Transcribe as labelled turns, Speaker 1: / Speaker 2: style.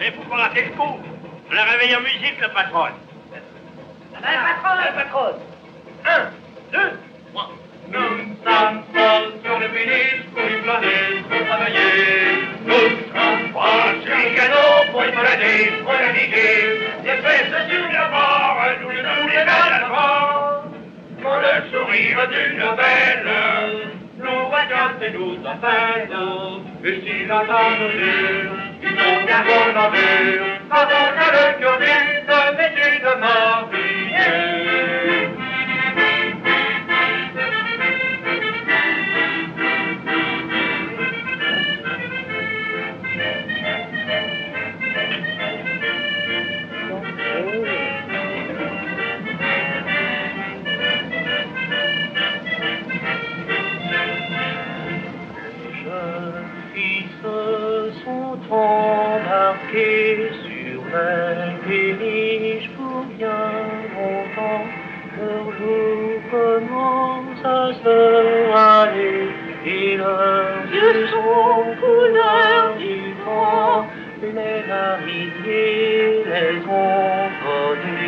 Speaker 1: Il faut pas rater le coup. On la réveille en musique, la patronne.
Speaker 2: La patronne.
Speaker 1: 1, 2, 3.
Speaker 3: Nous sommes seuls sur le péniche pour y planer, pour travailler. Nous sommes pas sur les canaux pour y balader, pour naviguer. L'espèce sur la mort, nous les avant. Quand le sourire d'une belle nous regarde et nous appelle. Et si la table dure, ils ont bien bon envers. Quand on a le cœur vide, vêtu de mariée.
Speaker 4: Embarqués sur la péniche pour bien longtemps, leur jour commence à se râler et leurs yeux sont couleur du vent. Les mariniers les ont connus